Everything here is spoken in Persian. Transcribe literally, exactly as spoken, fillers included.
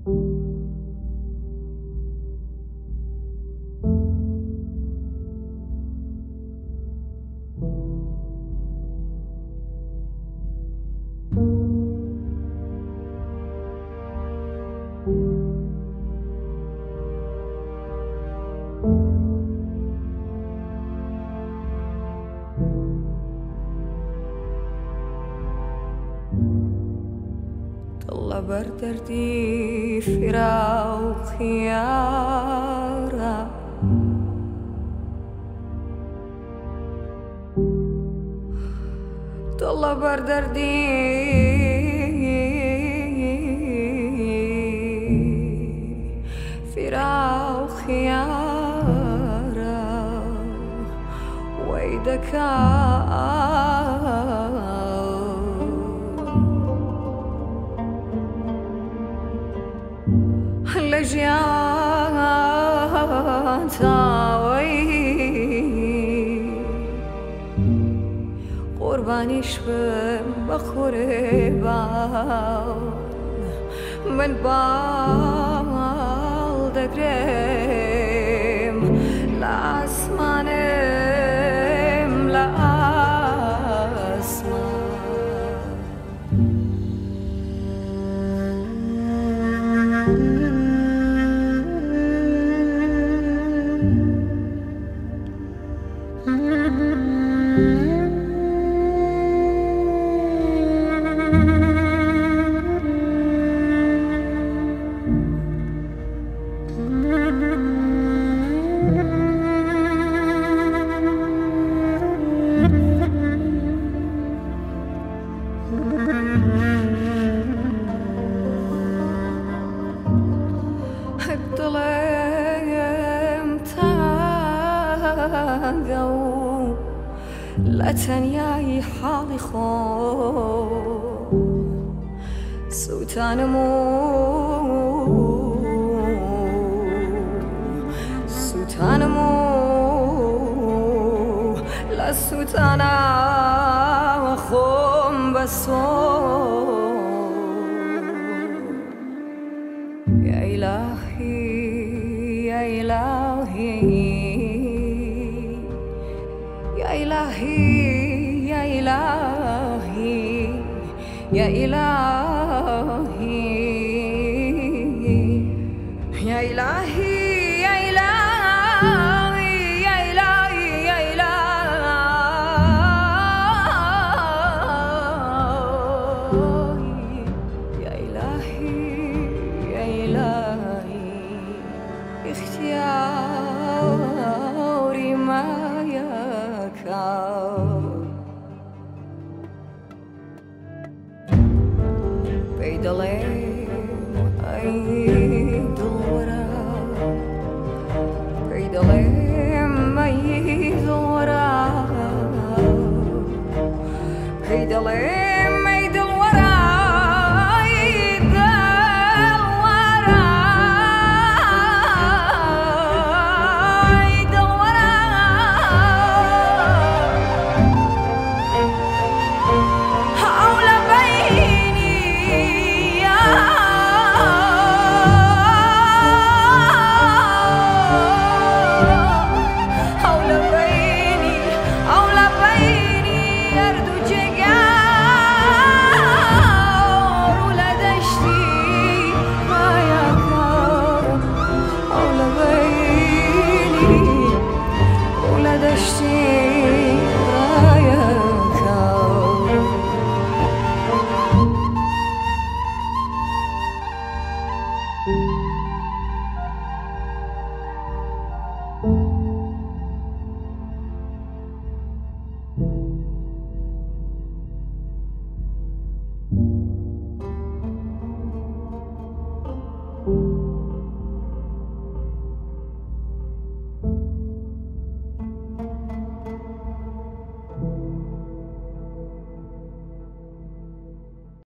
طلب دردي فراق يارا طلب دردي فراق يارا ويدك لجيان تاوي قربانيش بخوربان من بال دقرم لاسمانم لاسمان الظلام تاقو لا تنياي حالي خو سوتان مو سوتان مو لا سوتانا خم بسو يا إلهي يا إلهي يا إلهي يا إلهي يا إلهي يا إلهي يا إلهي يا إلهي يا إلهي يا إلهي يا إلهي اختياري ما يكاد